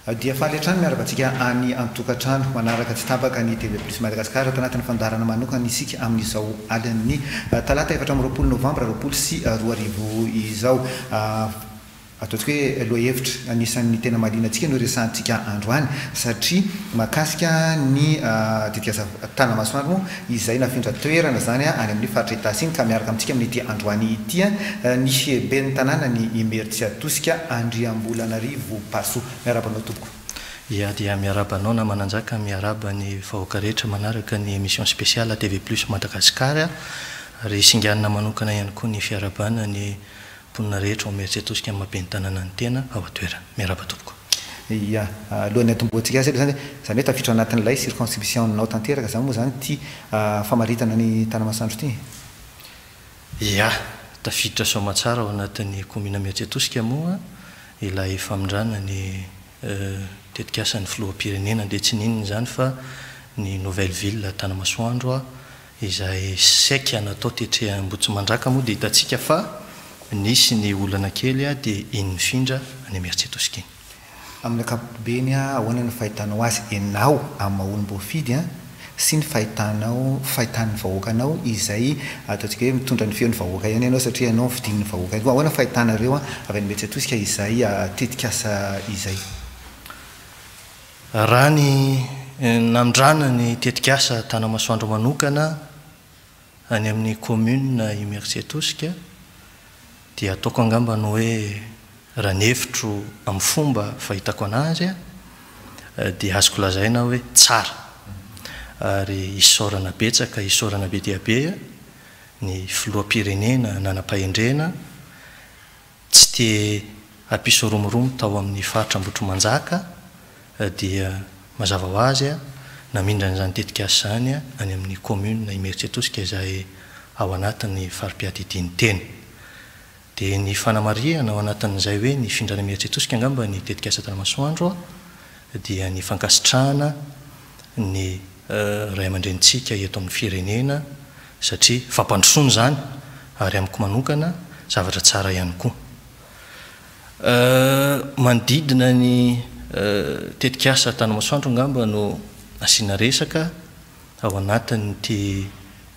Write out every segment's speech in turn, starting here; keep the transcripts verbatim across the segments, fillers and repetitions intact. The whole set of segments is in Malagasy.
dia faletrano miaravantsika any antokatrano manaraka tsy tabaka ny T V plus Madagasikara ato anatin'ny fandarana manokana isika amin'izao alin'ny talata efatra amby roapolo novambra roapolo sy roa arivo izao ataontsika hoe loha-hevitra anisan'ny tena mahalianantsika no resantsika androany satria mahakasika ny tetikasa tanamasoandro izay nafindra toerana zany any amin'ny faritra Itasiny ka miaraka amintsika amin'ity androany ity ny ben'ny tanàna ny Imeritsy Atosika Andriambolanarivo Paso miarabanao tompoko. Ya dia miarabanao na mananjaka miaraba ny vahoaka rehetra manaraka ny émission spéciale T V plus Madagasikara ary singanina manokana ihany koa ny fiarabana ny mponina rehetra Imeritsy Atosika amin'ny maben'ny tanàna ny tena ao atoerana miaraba tompoko. Ya alohan'ny atomboantsika azy zany zany hoe tafiditra anatin'ilay circonscription nao tanteraka zany moa zany ty famaritana ny tanamasoandro ty. Ya tafiditra soamatsara ao anatin'ny commune Imeritsy Atosika moa ilay famindrana ny tetikasan'ny filoham-pirenena dia tsy ninona zany fa ny nouvelle ville tanamasoandro izay saika natao tetreha Ambohitsimandraka moa dia hitantsika fa nisy ny olana kely dia iny mifindra any Imeritsy Atosika iny. Amin'ny ankapobeny ahoana ny fahitanao azy ianao amin'ny maha-olom-boafidy sy ny fahitanao fahitan'ny vahoakanao izay ataontsika hoe mitondra ny feon'ny vahoaka ihany ianao satria ianao fidin'ny vahoaka ihany. Ahoana fahitanareo avy any Imeritsy Atosika izay tetikasa izay? Raha ny namindrana ny tetikasa tanamasoandro manokana any amin'ny commune Imeritsy Atosika dia ataoko angamba no hoe raha ny hevitro amin'ny fomba fahitako anazy dia azoko lazaina hoe tsara ary isaorana betsaka isaorana be dia be ny filoham-pirenena nanam-pahendrena tsy te hampisoromoromo tao amin'ny faritra Ambohitrimanjaka dia mazava ho azy namindra n'izany tetikasa zany any amin'ny commune Imeritsy Atosika izay ao anatin'ny farim-piadidiany teny. Dia ny fanamariana ao anatin'izay hoe ny findrana Imeritsy Atosika angamba ny tetikasa tanamasoandro dia ny fankasitrahana ny ray aman-drenitsika eto amin'ny firenena satria fampandrosoana zany ary amiko manokana zavatra tsara ihany koa. Manodidina ny tetikasa tanamasoandro angamba no asiana resaka ao anatin'ity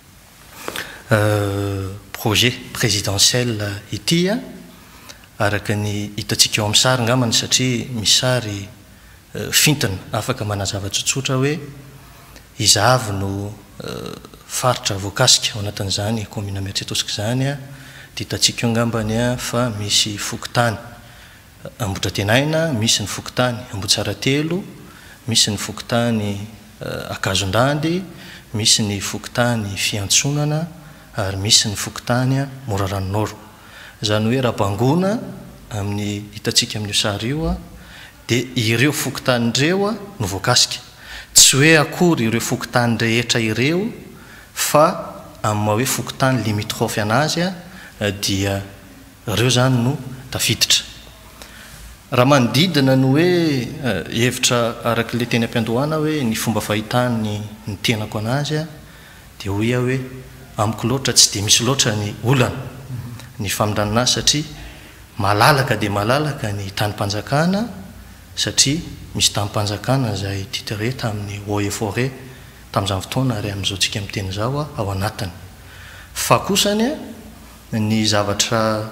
projet présidentiel ity araka ny hitantsika eo amin'ny sary angambany satria misy sary fintana afaka manazava tsotsotra hoe izavy no faritra voakasika ao anatin'izany commune Imeritsy Atosika zany dia hitantsika eo angambany fa misy fokotany Ambohidratenaina, misy ny fokotany Ambohitsarantelo, misy ny fokotany Akazondandy, misy ny fokotany Fiantsonana ary misy ny fokotany Moraranonoro. Zany hoe raha bangona amin'ny hitantsika amin'io sary io dia ireo fokotany ireo no voakasika. Tsy hoe akory ireo fokotany rehetra ireo fa amin'ny maha hoe fokotany limitrophe anazy dia ireo zany no tafiditra. Raha manodidina no hoe hevitra araka le teny am-piandohana hoe ny fomba fahitany ny tenako anazy dia hoy hoe amiko loatra tsy dia misy loatra ny olana ny famindranana satria malalaka dia malalaka ny tanimpanjakana satria misy tanimpanjakana izay titre tamin'ny eaux et forêt tamin'izany fotoana ary amin'izao tsika amin'ny teny izao ao anatiny. Fa kosany ny zavatra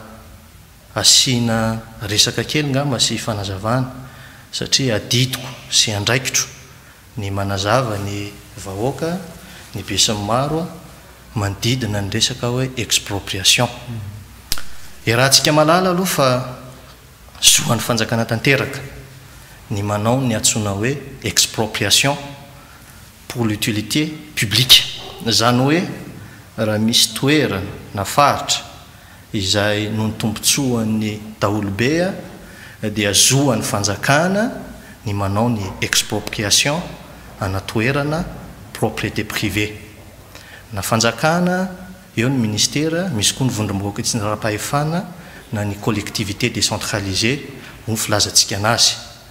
asiana resaka kely ngamba sy fanazavana satria adidiko sy andraikitro ny manazava ny vahoaka ny be sy ny maro manodidina ny resaka hoe expropriation. Iarahantsika malala aloha fa zoan'ny fanjakana tanteraka ny manao ny antsoina hoe expropriation pour l'utilité publique. Zany hoe raha misy toerana na faritra izay no ny tombontsoan'ny daholobe dia zoan'ny fanjakana ny manao ny expropriation anatoerana propriété privée. Na fanjakana eo ny ministera misy koa ny vondrom-boaka tsy nara-pahefana na ny collectivité décentralisée ho filazantsika anazy.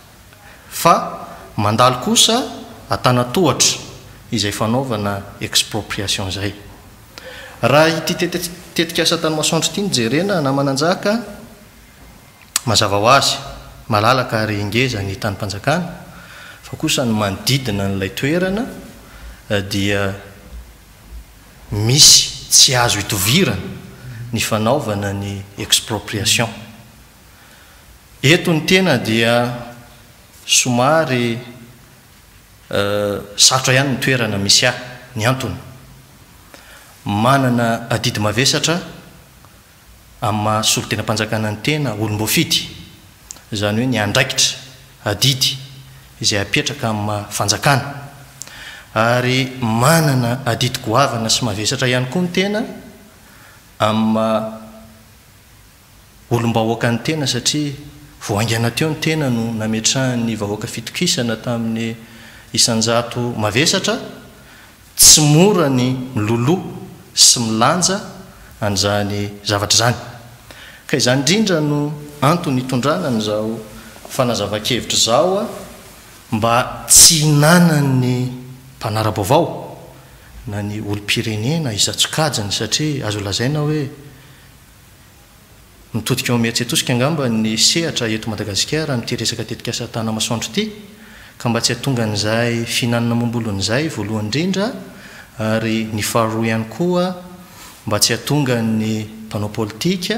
Fa mandalo kosa atana tohatra izay fanaovana expropriation zay. Raha ity tetikasa tanamasoandro ity ny jerena na mananjaka mazava ho azy malalaka ary ingeza ny tany-panjakana fa kosa ny manodidina n'ilay toerana dia misy tsy azo hitovirana ny fanaovana ny expropriation. Eto ny tena dia somary sarotra ihany ny toerana misy ahy ny antony manana adidy mavesatra amin'ny mahasolo tena mpanjakana ny tena olom-boafidy, izany hoe ny andraikitra adidy izay apetraka amin'ny fanjakana, ary manana adidy goavana sy mavesatra ihany koa ny tena amin'ny olom-bahoaka ny tena satria voaingana teo ny tena no nametrahany vahoaka fitokisana tamin'ny isanjato mavesatra, tsy mora ny miloloha sy milanja an'izany zavatra zany. Ka izany indrindra no antony hitondrana n'izao fanazava-kevitra zao a, mba tsy hinanany mpanara-baovao na ny olom-pirenena izatsokajany, satria azo lazaina hoe mitodika eo mieritretoska angamba ny sehatra eto Madagasikara n'ity resaka tetikasa tana masoandro ity, ka mba tsy hahatonga an'izay fihinanana mombolon'izay voalohany indrindra, ary ny faharoa ihany koa mba tsy hahatonga ny mpanao politika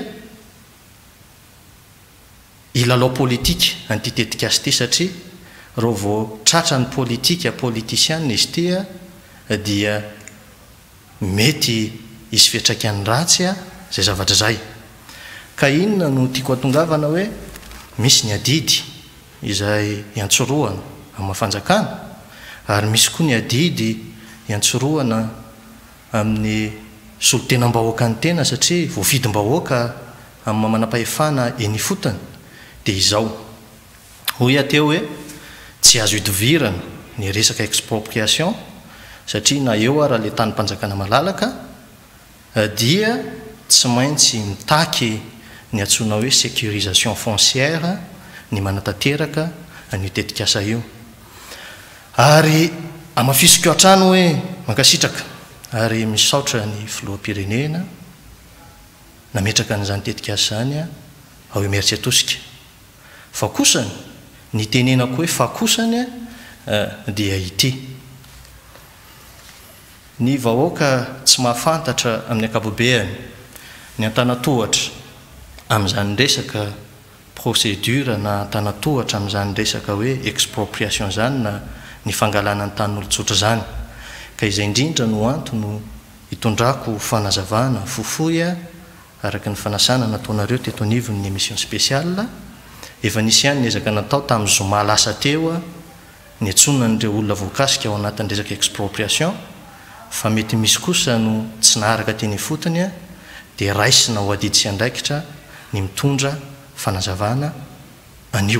ilalao politika an'ity tetikasa ity, satria raha vao tratra ny politika politisianina izy tia dia mety isy fiantraikany ratsy a zay zavatra zay. Ka inona no tiako hatongavana hoe misy ny adidy izay iantsoroana amin'ny fanjakana, ary misy koa ny adidy iantsoroana amin'ny solon-tenam-bahoaka ny tena, satria voafidim-bahoaka amin'ny manam-pahefana eny fotony dia izao hoy ateo hoe tsy azo hidovirana ny resaka expropriation, satria na eo ary le tany-panjakana malalaka dia tsy maintsy mitaky ny antsoina hoe sécurisation foncière ny manatanteraka ny tetikasa io. Ary amafisiko hatrano hoe mankasitraka ary misaotra ny filoham-pirenena nametraka an'izany tetikasa zany a ao Imeritsiatosika, fa kosany ny tenenako hoe fa kosany a dia ity: ny vahoaka tsy mahafantatra amin'ny ankapobeany ny antanatohatra amin'izany resaka procédure na antanatohatra amin'izany resaka hoe expropriation zany na ny fangalana ny tan'olon-tsotra zany. Ka izay indrindra no antony no hitondrako fanazavana fofoy a araka ny fanasana nataonareo teto anivon'ny émission spéciale. Efa nisy ihany ny ezaka natao tamin'ny zoma lasa teo a ny antsonana n'ireo olona voakasika ao anatin'ny resaka expropriation, fa mety misy kosa no tsy naharaka teny fotony a dia raisina ho adidy sy andraikitra ny mitondra fanazavana anio.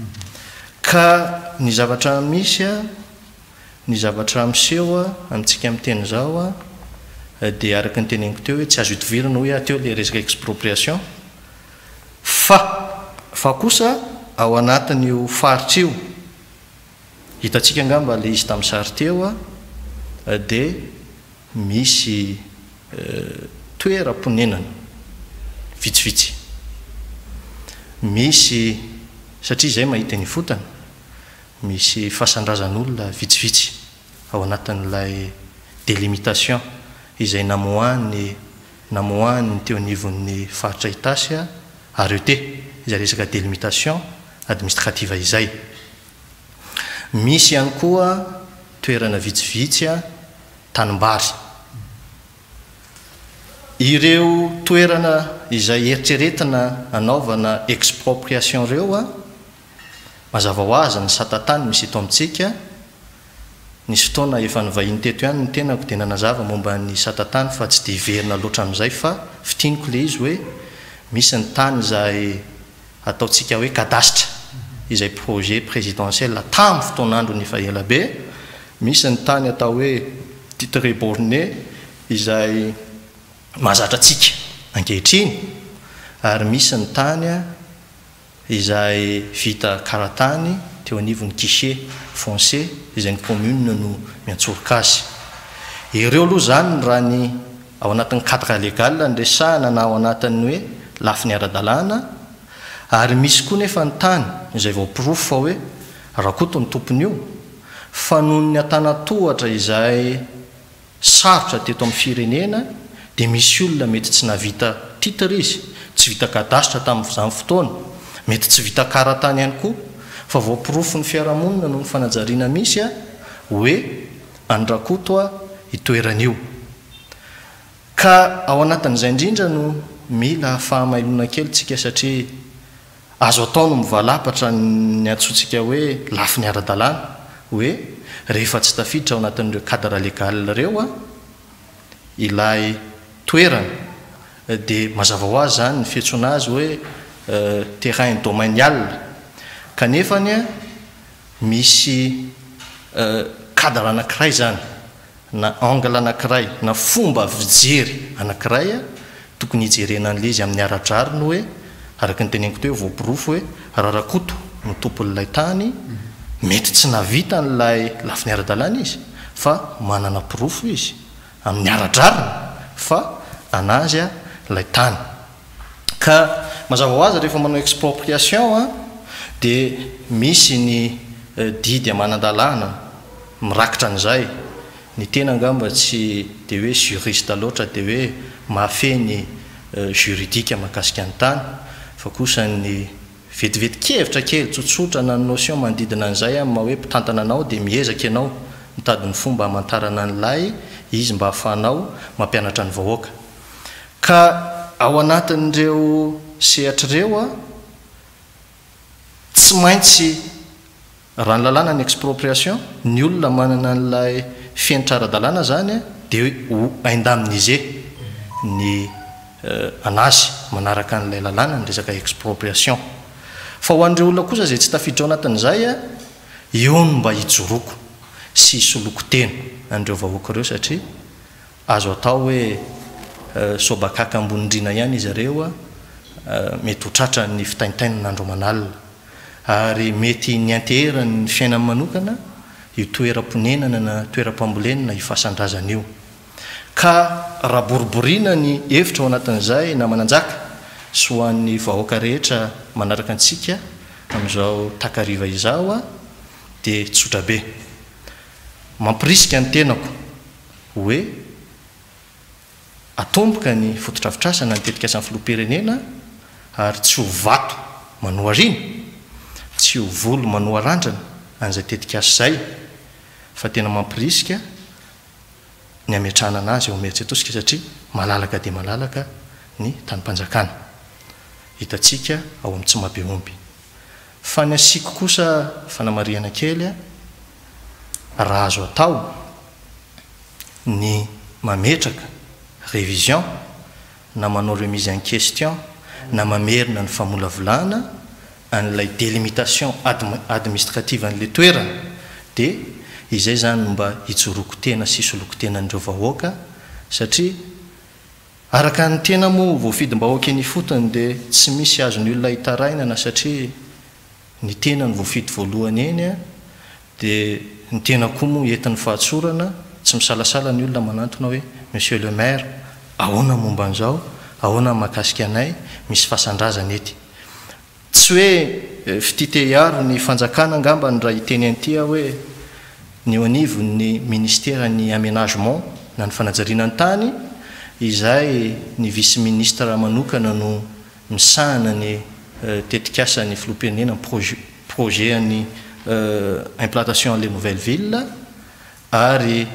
Ka ny zavatra misy a ny zavatra miseho a amintsika amin'ny teny zao a dia araka ny teneniko teo hoe tsy azo hitovirana hoe ateo le resaka expropriation, fa fa kosa ao anatin'io faritra io hitantsika angamba le izy tamin'ny sary teo a dia misy toeram-ponenana vitsivitsy, misy satria izay mahita ny fotana, misy fahasandrazan'olona vitsivitsy ao anatin'ilay délimitation izay namoahany namoahany teo anivon'ny faritra Itasy a Arete, izay resaka délimitation administrative izay. Misy ihany koa toerana vitsivitsy a tanimbary. Ireo toerana izay eritreretina anaovana expropriation reo a mazava ho azy ny satatany misy eto amintsika. Nisy fotoana efa nivahiny teto ihany ny tenako dia nanazava momba ny satatany, fa tsy dia hiverina loatra amin'izay, fa fitiniko le izy hoe misy ny tany izay ataontsika hoe cadastre, izay projet présidentiel tamin'ny fotoanandro ny efa ela be. Misy ny tany atao hoe titre borné izay mahazatra antsika ankehitriny, ary misy ny tany izay vita karatany teo anivon'ny guichet foncier izay ny commune no miantsoroka azy. Ireo aloha zany raha ny ao anatin'ny cadre légal ny resahana na ao anatin'ny hoe lafiny ara-dalàna, ary misy koa nefa ny tany izay voapirofo fa hoe raha koto ny tompony io fa noho ny atanatohatra izay sarotra teto amin'ny firenena dia misy olona mety tsy navita titra izy tsy vita kadasitra tamin'izany fotoana mety tsy vita karatany ihany koa fa voapirofo ny fiarahamonina no ny fanajariana misy a hoe andrakoto a itoeran'io ka ao anatin'izay indrindra no mila fahamailona kely tsika satria azo atao no mivalapatra ny antsointsika hoe lafi ny ara-dalàna hoe rehefa tsy tafiditra ao anatin'ireo cadre légal ireo a ilay toerana dia mazava ho azy zany ny fiantsoana azy hoe terrain domanial kanefany a misy cadre anankiray zany na angle anankiray na fomba fijery anankiray a tokony hijerena an'le izy amin'ny aradrariny hoe araka ny teneniko teo voapirofo hoe rarakoto no tompon'ilay tany mety tsy navita n'lay lafi ny ara-dalàna izy fa manana pirofo izy amin'ny aradrariny fa anazy a lay tany ka mazava ho azy rehefa manao expropriation a dia misy ny didy amanandalàna mirakitra an'izay ny tena angamba tsy dia hoe juriste loatra dia hoe mahafeny juridika mahakasika ny tany fa kosa ny vetiveti-kevitra kely tsotsotra na ny notion manodidina an'izay a ma hoe mpitantana anao dia miezaka ianao mitady ny fomba hamantarana an'ilay izy mba hahafanao mampianatra ny vahoaka ka ao anatin'ireo sehatr'ireo a tsy maintsy raha ny lalàna ny expropriation ny olona manana an'ilay fienitra ara-dalàna zany a dia ho aindamin'ize ny anazy manaraka an'ilay lalàna ny resaka expropriation fa ho an'ireo olona kosa zay tsy tafiditra ao anatin'izay a eo no mba hijoroko sy soloko tena an'ireo vahoaka ireo satria azo atao hoe sobakaka ambonindrina ihany izy ireo a mety ho tratra ny fitaintainina andro manalina ary mety ny anteherany ny fiainany manokana io toeram-ponenana na toeram-pambolenina hifasan-drazana io ka raha boriborina ny hevitra ao anatin'izay na mananjaka sy ho an'ny vahoaka rehetra manaraka antsika amin'izao takariva izao a dia tsotra be mampirisika ny tenako hoe atomboka ny fototrafitrasana ny tetika asan'ny filoha-pirenena ary tsy ho vato manoharina tsy ho volo manoharandrana an'izay tetika asa zay fa tena mampirisika ny ametrahana anazy eo mery tsy atosika satria malalaka dia malalaka ny tanympanjakana hitantsika ao amin'ny tsy mahabeomby fa ny asiko kosa fanamariana kely a raha azo atao ny mametraka révision na manao remise en question na mamerina ny famolavolana an'ilay délimitation administrative an'le toerana dia izay zany mba hijoroko tena sy soloko tena n'ireo vahoaka satria araka ny tena moa voafidim-bahoaka eny fotony dia tsy misy azony olona hitarainana satria ny tena ny voafidy voalohany eny a dia ny tena koa moa entin'ny fahatsorana tsy misalasala ny olona manantona hoe monsieur le maire ahoana momba an'izao ahoana mahakasika anay misy fasan-drazana ety tsy hoe fititehiaro ny fanjakana angamba ny raha hiteny an'ity a hoe ny eo anivo ny ministera ny aménagement na ny fanajariana ny tany izay ny vice ministre manokana no misahana ny tetikasany filoha-pirenena projet projet ny implantation les nouvelles villes ary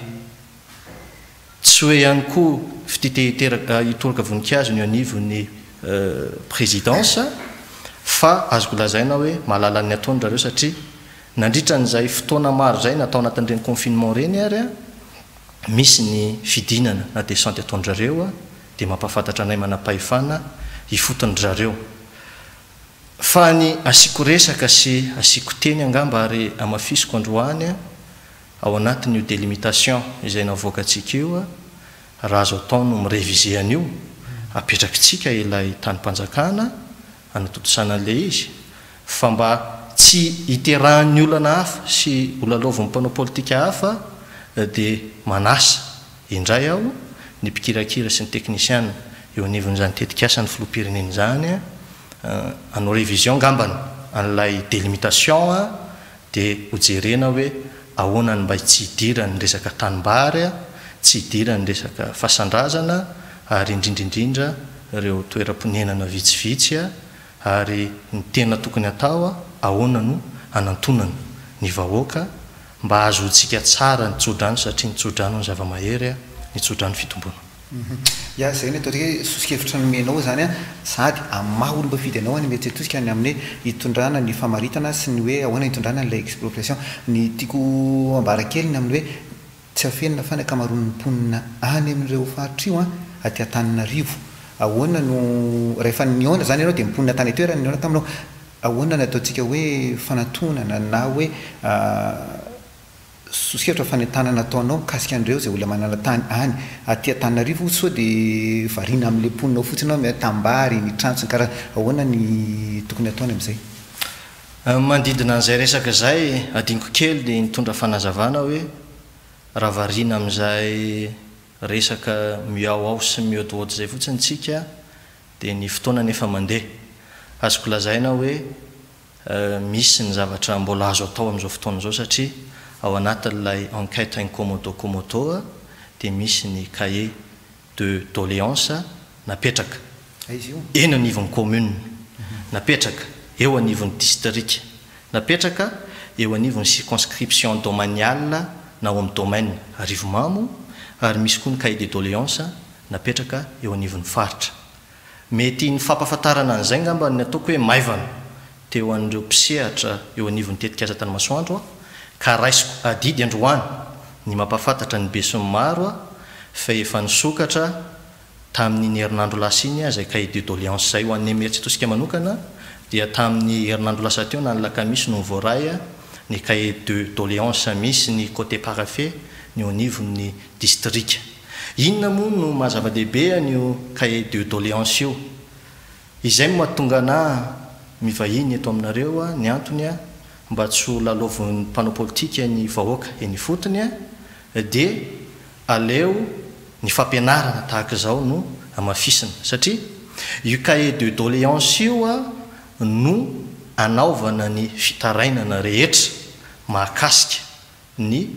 tsy hoe ihany koa fititehiteraka hitoraka voninkazo ny anivo ny présidence fa azoko lazaina hoe mahalalan'ny ataony rareo satria nandritra n'izay fotoana maro zay natao anatin'ireny confinement reny ary a misy ny fidinana na descente ataondrareo a dia mampafantatra anay manam-pahefana hifotony-drareo fa ny asiko resaka sy asiko teny angamba ary amafisiko androany a ao anatin'io délimitation izay navoaka antsika io a raha azo atao no mirevize an'io apetrakitsika ilay tanympanjakana anatotosanan'le izy fa mba tsy hiterahan'ny olana hafa sy olalaovan'ny mpanao politika hafa dia manasa indray aho ny mpikirakira sy ny teknisiana eo anivon'izany tetikasa ny filoha-pirenena zany a anao révision gambany an'ilay délimitation a dia hojerena hoe ahoana ny mba tsy hidirany resaka tanimbary a tsy hidirany resaka fahasan-drazana ary indrindraindrindra ireo toeram-ponenana vitsivitsy a ary ny tena tokony atao a ahoana no anantonana ny vahoaka mba azotsika tsara nitsodrano satria nitsodrano ny zava-mahery a nitsodrano fitombona. Ya zay ny atao hoe sosikevitra nomenao zany a sady amaha olo mba fidy anao any mietsetosika ny amin'ny hitondrana ny famaritana sy ny hoe ahoana hitondrana n'ilay expropriation ny tiako ambarakely ny amin'ny hoe tsy afenina fa ny akamaroan'ny mponina any amin'ireo faritra io a aty Antananarivo ahoana no rehefa niona zany ianao dia mponina tany toerana niona taminao ahoana ny ataontsika hoe fanatonana na hoe sosikevitra fanentanana ataonao mikasika an'ireo zay olona manana tany any aty Antananarivo sao dia variana amin'ilay mponina fotsiny ao mitambary ny trano sy ny karaha ahoana ny tokony ataony amin'izay. Mandidina an'izay resaka zay adiniko kely nitondra fanazavana hoe raha variana amin'izay resaka miaoao sy mihodohody zay fotsiny tsika dia ny fotoana nefa mandeha azoko lazaina hoe misy ny zavatra mbola azo atao amin'izao fotoana izao satria ao anatin'ilay enquête incommodo commodo dia misy ny cahier de doléance napetraka eny anivon'ny commune napetraka eo anivon'ny district napetraka eo anivon'ny circonscription domaniale na ao amin'ny domaine Rivomamo ary misy koa ny cahier de doléance napetraka eo anivon'ny faritra. Mety ny fampahafantarana an'izay ngamba ny ataoko hoe maivana teo an'ireo mpisehatra eo anivon'ny tetikasa Tanimasoandro ka raisiko adidy androany ny mampahafantatra ny be sy ny maro a fa efa nisokatra tamin'ny herinandro lasa iny zay cahier de doléance zay ho an'ny mieritsetosika manokana dia tamin'ny herinandro lasa teo na ny lakamisy no voaray a ny cahier de doléance misy ny côté parafait ny eo anivon'ny district. Inona moa no mahazava-dehibe an'io cahier de doléance io izay mahatonga ana mivahiny eto aminareo a ny antony a mba tsy ho lalaovon'ny mpanao politika ny vahoaka eny fotony a dia aleo ny fampianarana tahaka izao no amafisina satria io cahier de doléance io a no anaovana ny fitarainana rehetra mahakasika ny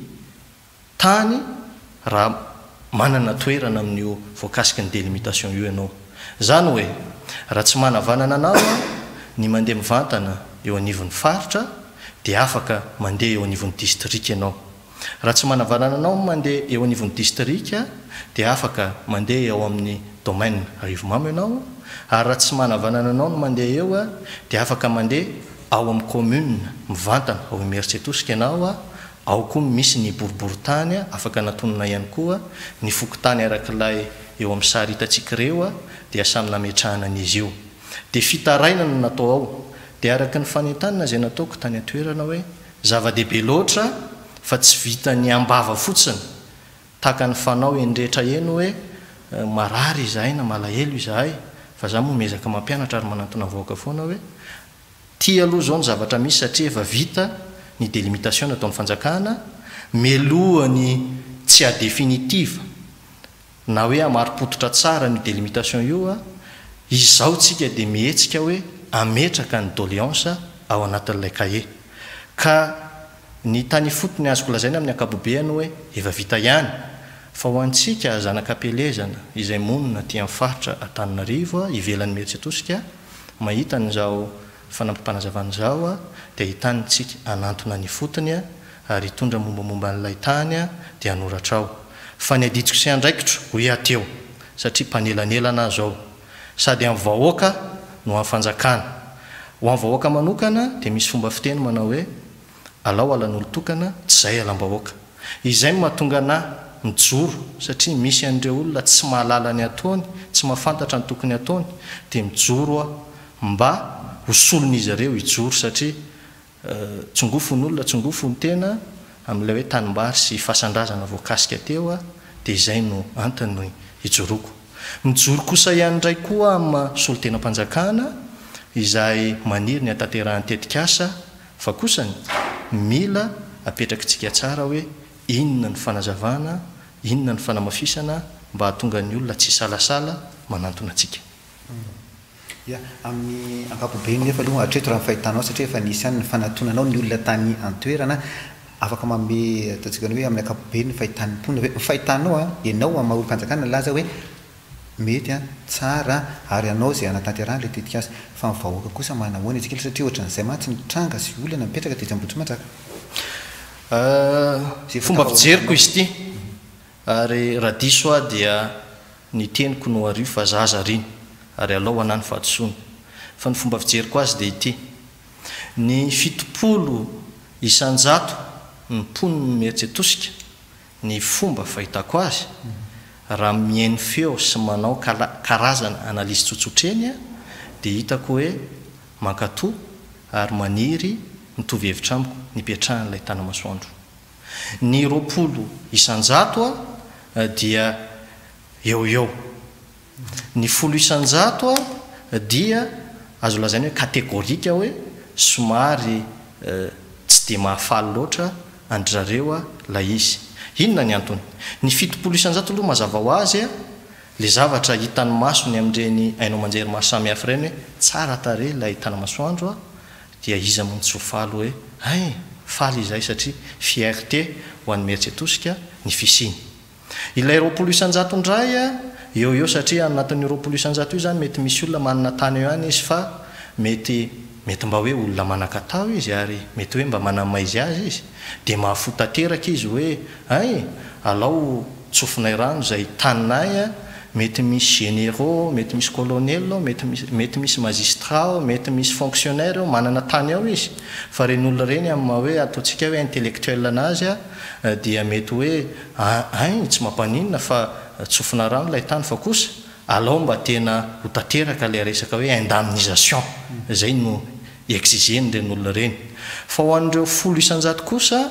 tany raha manana toerana amin'io voakasika ny délimitation io ianao zany hoe raha tsy manavanana anao a ny mandeha mivantana eo anivon'ny faritra dia afaka mandeha eo anivon'ny district ianao raha tsy manavanana anao mandeha eo anivon'ny district dia afaka mandeha eo amin'ny domaine Rivomamo ianao ary raha tsy manavanana anao no mandeha eo a dia afaka mandeha ao amin'ny commune mivantana ao amin'ny mieritsetosika ianao a ao koa misy ny boriboritany a afaka anatonana ihany koa ny fokotany arak'ilay eo amin'ny sary hitantsika ireo a dia samy nametrahana an'izy io dia fitarainana natao ao dia araka ny fanentanana zay nataoko tany atoerana hoe zava-dehibe loatra fa tsy vita ny ambava fotsiny tahaka ny fanao endrehetra eny hoe marary izahay na malahelo izahay fa za moa mezaka mampianatra ary manantona vahoaka foana hoe tia aloha zao ny zavatra misy satria efa vita ny délimitation nataon'ny fanjakana melohany tsy adéfinitive na hoe amaripototra tsara ny délimitation io a izao tsika dia mihetsika hoe ametraka ny doléance ao anatin'ilay cahier ka ny tany fotony azoko lazaina amin'ny akapobeany hoe efa vita ihany fa ho antsika zanak'ampelezana izay monina ty amin'ny faritra Antananarivo ivelan'ny mieritsetosika mahita n'izao fanampampanazavana zao a dia hitanitsika anantona ny fotony a ary hitondra mombamomba n'ilay tany a dia anoratra ao fa ny aditsiko sy andraikitro ho iateo satria mpanelanelana zao sady amin'ny vahoaka no amin'ny fanjakana ho amin'ny vahoaka manokana dia misy fomba fiteny manao hoe alao alan'olo tokana tsy zay alam-bahoaka izay mahatonga ana mijoro satria misy an'ireo olona tsy mahalala ny ataony tsy mahafantatra ny tokony ataony dia mijoro a mba hosolon'izy ireo hijoro satria tsongofony olona tsongofony tena amin'ilay hoe tanimbary sy fahasan-drazana voakasika teo a dia izay no antony hijoroko mijoro kosa ihany indray koa amin'ny solon-tenam-panjakana izay maniry ny atanterahany tetikasa fa kosany mila apetrakitsika tsara hoe inona ny fanazavana inona ny fanamafisana mba hahatonga ny olona tsy salasala manantona atsika. ia amin'ny ankapobeny nefa aloha hatreto raha fahitanao satria efa nisy any ny fanatonanao ny olona tany antoerana afaka mame ataontsika ny hoe amin'ny ankapobeny ny fahitany mponina hoe fahitanao a ianao a maha-olo-panjakana laza hoe mety a tsara ary anao zay anatanterahana ilay tetikasa fa ny vahoaka kosa manahoana itsika ila satria ohatran'izay mantsy ny tranga sy olana mipetraka dia Ambohitrimanjaka fomba fijeriko izy ity ary raha diso a dia ny teniko no ario fa zaza riny ary alao anany fahatosoana fa ny fomba fijeriko azy dia ity ny fitopolo isanjato ny mponiny mieritsetosika ny fomba fahitako azy raha mihaino feo sy manao karazana analizy tsotsotreny a dia hitako hoe mankatoa ary maniry mitovy hevitra amiko nipetrahan'ilay tanamasoandro ny roapolo isanjato a dia eo eo ny folo isanjato a dia azo lazainy hoe kategorika hoe somary tsy dia mahafaly loatra andrareo a lay izy inona ny antony ny fitopolo isanjato aloha mazava ho azy a le zavatra hitany masony amin'ireny ainao manjery maro samihafa ireny hoe tsara tare lay tanamasoandro a dia izy amontsy ho faly hoe ay faly izay satria fierté ho an'ny mieritsetosika ny fisiny ilay roapolo isanjato indray a eo eo satria anatin'ny roapolo isanjato io zany mety misy olona manana tany eo ihany izy fa mety mety mba hoe olona manakatao izy ary mety hoe mba manamaizy azy izy dia mahafotateraka izy hoe ay alao tsofinay rano zay taninay a mety misy généraux mety misy colonel mety mety misy magistrat mety misy fonctionnaire manana tany ao izy fa reny olona reny amin'ny hoe ataontsika hoe intellectuel anazy a dia mety hoe ay tsy mampaninona fa tsofina rano ilay tany fa kosa alao mba tena ho tateraka lay resaka hoe indemnisation zay no exigeny reny olona reny fa ho an'ireo folo isanjato kosa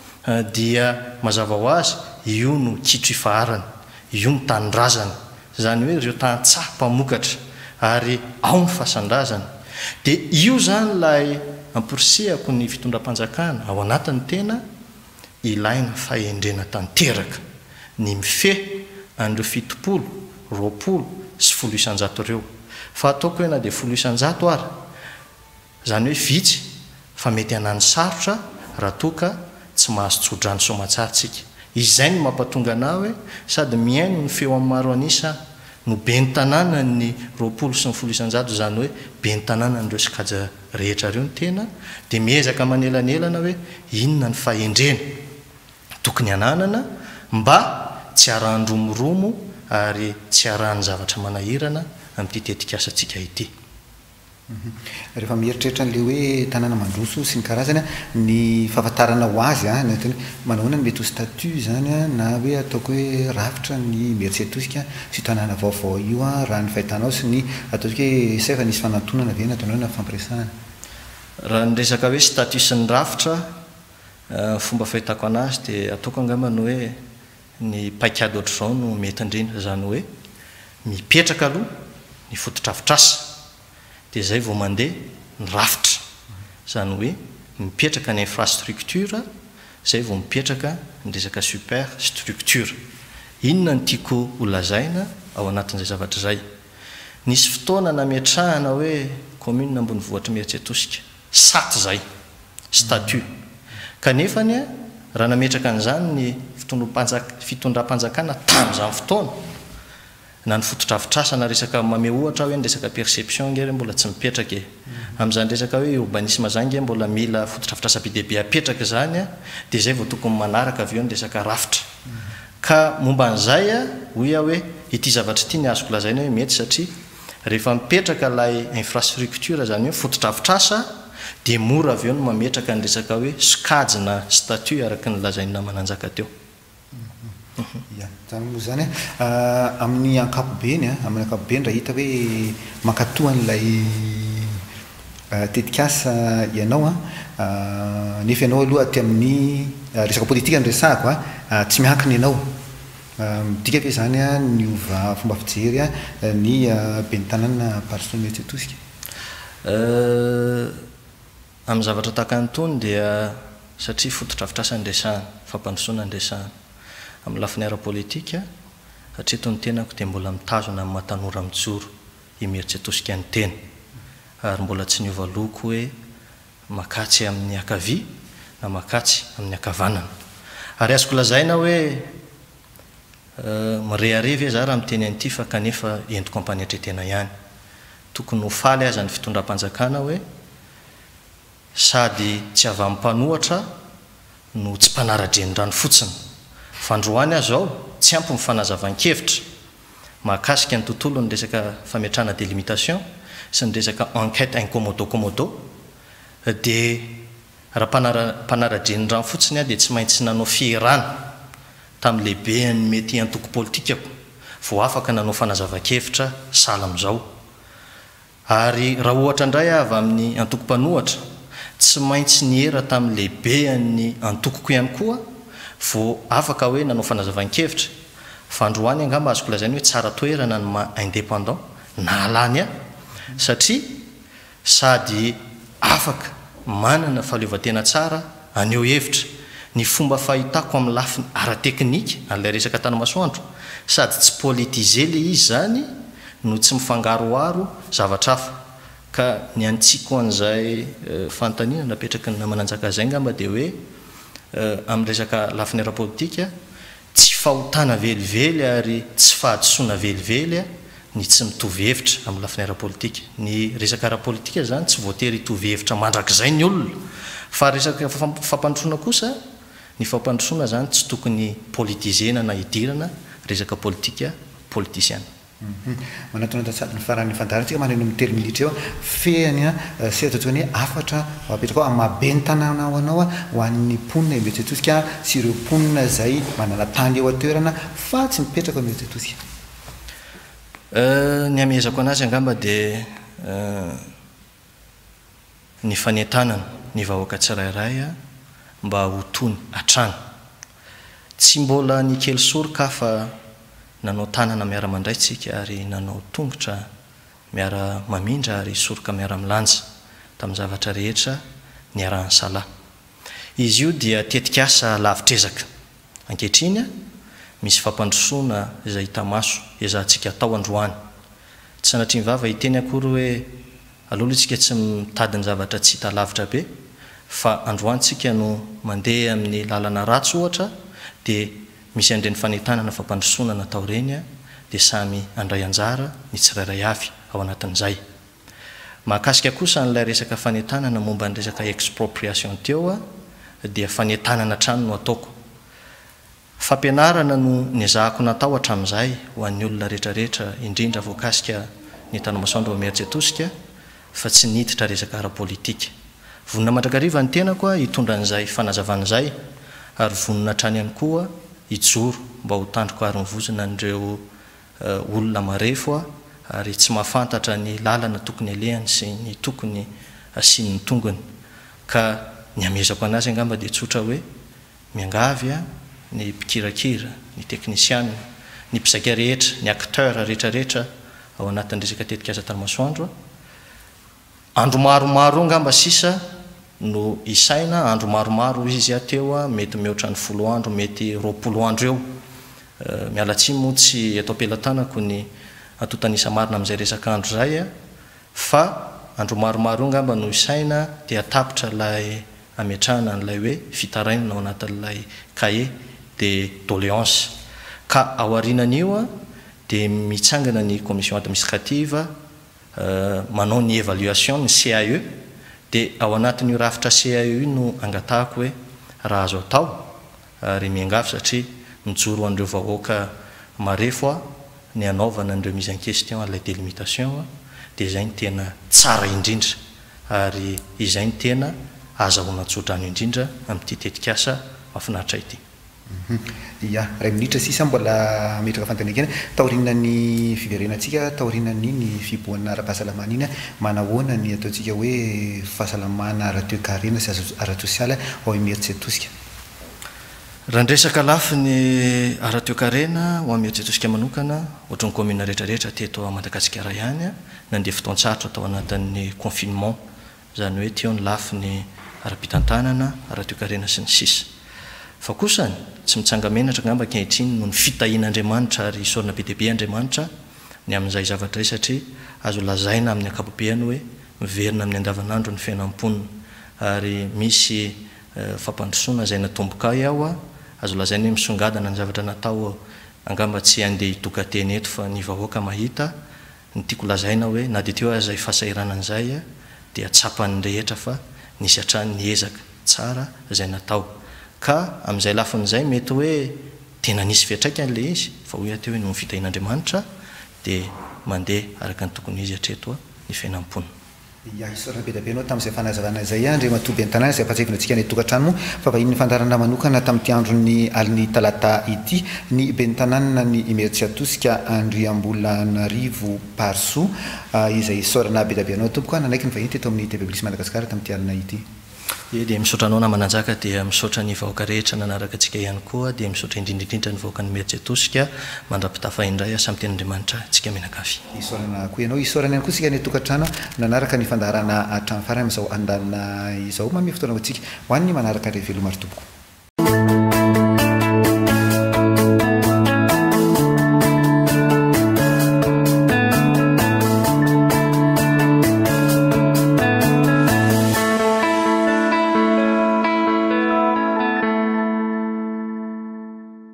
dia mazava ho azy io no kitro ifaharany io no tanindrazana zany hoe ireo tantsaha mpamokatra ary ao ny fasandrazana dia io zany lay amporisehako ny fitondram-panjakana ao anatin'ny tena ilaina fahendrena tanteraka ny mifehy an'ireo fitopolo roapolo sy folo isanjato ireo fa ataoko hoe na dia folo isanjato ary zany hoe vitsy fa mety hanany sarotra raha toka tsy mahazo tsodrano soamatsarytsika izay ny mampatonga ana hoe sady miaino ny feo amin'ny maro anisa no be ny tanàna ny roapolo sy ny folo isanjato zany hoe be ny tanàna n'ireo sikaja rehetra ireo ny tena dia miezaka manelanelana hoe inona ny fahendrena tokony ananana mba tsy arahandromoromo ary tsy arahany zavatra manahirana amin'ity tetikasantsika ity rehefa mieritreritra n'le hoe tanàna mandroso sy ny karazany a ny fahafantarana ho azy a ny teny manahoana ny mety ho statut zany a na hoe ataoko hoe rafitra ny mieritsetosika sy tanàna vaovao io a raha ny fahitanao sy ny ataontsika hoe sefa nisy fanantonana ve nataonao na fampiresahana raha ny resaka hoe statut sy ny rafitra fomba fahitako anazy dia ataoko angamany hoe ny paikady ohatr'izao no mety indrindra zany hoe mipetraka aloha ny fototrafitrasa dia zay vao mandeha ny rafitra zany hoe mipetraka ny infrastructure zay vao mipetraka ny resaka super structure inona ny tiako holazaina ao anatin'izay zavatra zay nisy fotoana nametrahana hoe commune ambony vohatra mieritsetosika saty zay statut kanefany a raha nametraka an'izany ny fitondram-panjakana tamin'izany fotoana na ny fototrafitrasana resaka mame ohatra hoe ny resaka perception ngery mbola tsy mipetraka e amin'izany resaka hoe urbanisme zany nge mbola mila fototrafitrasa-be-dehibe apetraka zany a dia zay vao tokony manaraka avy eo ny resaka rafitra ka momba an'izay a hoy a hoe ity zavatra ity ny azoko lazaina hoe mety satria rehefa mipetraka lay infrastructure zany hoe fototrafitrasa dia mora avy eo no mametraka ny resaka hoe sokajina statut araky ny lazaina mananjaka teo ia zany moa zany a amin'ny ankapobeny a amin'ny ankapobeny raha hita hoe mankatohan'ilay tetikasa ianao a nefa ianao aloha aty amin'ny resaka politika ny resahako a tsy miankina ianao midika ve zany a ny ova fomba fijery a ny be ny tanàna parson mieritsetosika amin'ny zavatra tahaka anytony dia satria fototrafitrasa ny resahana fampandrosoana ny resahana amin'ny lafiny ara politika hatreto ny tenako dia mbola mitazona amin'ny matanora mijoro imeritsy atosika ny teny ary mbola tsy niova loko hoe makatsy amin'ny akavia na makatsy amin'ny akavanana. Ary azoko lazaina hoe mireharevy za raha miteny an'ity fa kanefa entiko ampanetretena ihany. Tokony ho faly aza ny fitondram-panjakana hoe sady tsy avy amin'ny mpanohatra no tsy mpanara-drenirano fotsiny. Fandroany azy ao tsy ampy mifanazavan-kevitra mahakasika ny tontolo ny resaka fametrahana délimitation sy ny resaka enquête incommodo commodo dia raha mpanara-drenirano fotsiny a dia tsy maintsy nanao fierana tamin'ny lehibe ny mety antoko politikako vao afaka nanao fanazavan-kevitra sala amin'izao. Ary raha ohatra indray avy amin'ny antoko-mpanohatra tsy maintsy nihera tamin'ny lehibe ny antokoko ihany koa vao afaka hoe nanao fanazavan-kevitra. Fandroany angamba azoko lazainy hoe tsara toerana ny ma indépendant na alany a satria sady afaka manana fahaleovantena tsara aneo hevitra ny fomba fahitako amin'ny lafiny ara-teknika an'ilay resaka tany-masoandro sady tsy politiser le izy zany no tsy mifangaroaro zavatra hafa. Ka ny antsiko an'izay fantaniana napetraky ny namananjaka zay ngamba dia hoe amin'ny resaka lafiny ara-politika tsy fahotana velively ary tsy fahadisoana velively a ny tsy mitovy hevitra amin'ny lafiny ara-politika. Ny resaka ara-politika zany tsy voatery hitovy hevitra mandrakizay ny olona fa resaka fampandrosoana kosa ny fampandrosoana zany tsy tokony politisena na hidirana resaka politika politisiana. Manatona tsara ny farany fandarantsika maneno mitelo militra eo fehany a sy ataotsony afatra apetraka amin'ny mahabe ny tanàna ao anao a ho an'ny mponina Imerintsiatosika sy ireo mponina izay manana tany eo atoerana fa tsy mipetraka ao Imerintsiatosika. Ny amezako anazy angamba dia ny fanentanana ny vahoaka tsirairay a mba ho tony hatrany tsy mbola ny kely soroka fa nanao tanana miara-mandray tsika ary nanao tongotra miara mamindra ary soroka miara milanja tamin'ny zavatra rehetra ny arahany salahy. Izy io dia tetikasa lavitrezaka ankehitriny a misy fampandrosoana izay hita maso ezahantsika atao androany tsy sanatria mivava hiteny akory hoe aloha itsika tsy mitady ny zavatra tsy hita lavitra be fa androantsika no mandeha amin'ny lalana ratsy ohatra dia misy andreny fanentanana fampandrosoana natao reny a dia samy andray anjara ny tsirairay avy ao anatin'izay. Mahakasika kosa n'ilay resaka fanentanana momba ny resaka expropriation teo a dia fanentanana trano no ataoko. Fampianarana no niazahako natao hatramin'izay ho an'ny olona rehetrarehetra indrindra voakasika ny tany-masoandro Imerintsiatosika fa tsy niditra resaka ara-politika. Vonina mandrakariva ny tenako a hitondra an'izay fanazavan'izay ary vonina trany ihany koa hijoro mba ho tandroko ary nyvozona n'ireo olona marefo a ary tsy mahafantatra ny lalana tokony alehany sy ny tokony asiany tongony. Ka ny amezako anazy angamba dia tsotra hoe miangavy a ny mpikirakira, ny teknisiana, ny mpizaka rehetra, ny acteur rehetrarehetra ao anatin'ny resaka tetikasa tany-masoandro. Andro maromaro angamba sisa no isaina, andro maromaro izy ateo a mety mihoatra ny folo andro, mety roapolo andro eo. Mialatsiny moa tsy atao pelantanako ny atotanisa marina amin'izay resaka andro zay a fa andro maromaro angamba no isaina dia atapitra ilay ametrahana n'ilay hoe fitarainana ao anatin'ilay cahier de doléance. Ka ao aorianan'io a dia mitsangana ny commission administrative manao ny évaluation ny C A E dia ao anatin'io rafitra C A E no angatahako hoe raha azo atao ary miangavy satria mijoro an'ireo vahoaka marefo a ny anaovana an'ireo mise en question an'ilay délimitation dia izay ny tena tsara indrindra ary izay ny tena azahoana tsodrano indrindra amin'ity tetikasa mahafinaritra ity. Ya, ray minitra sisa mbola metraka fantanekena taorina ny fiverenantsika taorinany ny fiboana ara-pahasalamana iny manahoana ny ataontsika hoe fahasalamana ara-toekarena sy ara-tsosialy ao Imerintsiatosika. Raha ndresaka lafy ny ara-toekarena ho Imerintsiatosika manokana ohatran'ny commune rehetrarehetra teto a Madagasikara ihany nandeha fotoan-tsarotra atao anatin'ny confinement zany hoe teo ny lafy ny ara-pitantanana ara-toekarena sy ny sisa. Fa kosany tsy mitsanga menatra ngamba ankehitriny no ny fitahian'Andriamanitra ary isorana be dia be Andriamanitra ny amin'izay zavatra satria azo lazaina amin'ny akapobeany hoe miverina amin'ny andavanandro ny fiainam-ponina ary misy fampandrosoana izay natomboka aho a azo lazaina hoe misongadana ny zavatra natao angamba tsy andeha hitokateny eto fa ny vahoaka mahita ny tiako lazaina hoe na dia teo azay fahasahiranan'izay a dia tsapany rehetra fa nisy hatrany ny ezaka tsara izay natao ka amin'izay lafin'izay mety hoe tena nisy fiatraikany le izy fa hoe ateo hoe no fitahin'Andriamanitra dia mandeha araka ny tokony izy hatreto ny fiainam-ponina. Ya isorana be dabe anao tamin'izay fanazavana izay andry matoby an-tanàna izay ampatsevina antsika ny tokantrano fa vahiny ny fandarana manokana tamin'ity andron'ny aliny talata ity ny ben'ny tanàna ny imeritsy atosika Andriambolanarivo Parso izay isorana be dabe anao tompoko nanaiky ny vahiny teto amin'ny T V Plus Madagasikara tamin'ity alina ity. Ie dia misaotra anao namananjaka dia misaotra ny vahoaka rehetra nanaraka antsika ihany koa dia misaotra indrindrindrindra ny vahoaka ny meritsy atosika mandrapitafa indray samy tenin'Andriamanitra tsika menakafy. Isorana koa ianao isorana ihany koa sika ny tokantrano nanaraka ny fandarana hatramin'ny farany amin'izao andalina izao mamy fotoana antsika ho an'ny manaraka ireo velomaro tompoko.